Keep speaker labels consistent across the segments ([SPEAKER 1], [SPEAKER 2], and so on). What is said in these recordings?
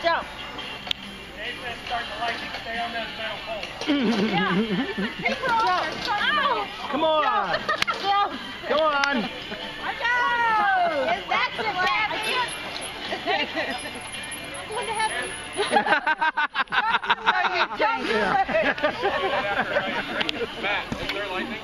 [SPEAKER 1] Jump.
[SPEAKER 2] Dave said start the lightning. Stay on those metal poles.
[SPEAKER 1] Yeah. Take her off.
[SPEAKER 3] Come on.
[SPEAKER 1] Jump.
[SPEAKER 3] Come on.
[SPEAKER 1] I go. Is that the I'm going to heaven.
[SPEAKER 2] Matt, is there lightning?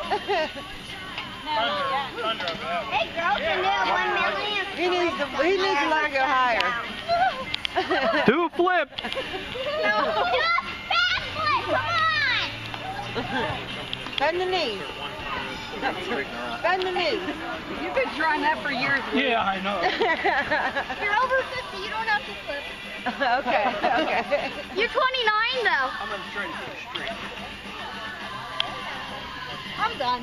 [SPEAKER 2] Thunder over there.
[SPEAKER 4] Hey, girls, can do 1 million.
[SPEAKER 1] He needs to let her go higher.
[SPEAKER 3] Do a flip.
[SPEAKER 4] No. Do a backflip. Come on.
[SPEAKER 1] Bend the knees. Bend the knees. You've been trying that for years.
[SPEAKER 2] Yeah, I know.
[SPEAKER 4] You're over 50. You don't have to flip.
[SPEAKER 1] Okay.
[SPEAKER 4] You're 29, though.
[SPEAKER 2] I'm going to try to push straight.
[SPEAKER 4] I'm done.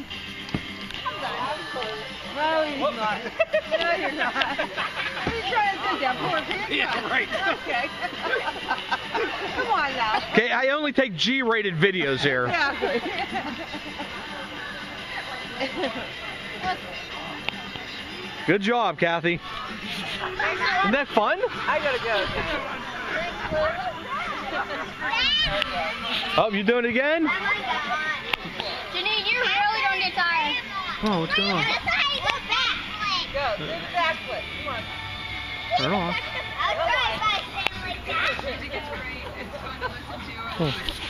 [SPEAKER 1] No, you're not. No, you're not. What are you trying to do, that poor pig?
[SPEAKER 2] Yeah, right.
[SPEAKER 1] Okay. Come on now.
[SPEAKER 3] Okay, I only take G-rated videos here.
[SPEAKER 1] Yeah.
[SPEAKER 3] Good job, Kathy. Isn't that fun?
[SPEAKER 1] I gotta go.
[SPEAKER 3] Oh, you doing it again?
[SPEAKER 4] Janine, you really don't get tired.
[SPEAKER 3] Oh, what's going on?
[SPEAKER 4] That's how you go back.
[SPEAKER 1] Go. Do the backflip. Come on.
[SPEAKER 3] Turn off.
[SPEAKER 4] I'll try by saying like that.
[SPEAKER 3] Oh.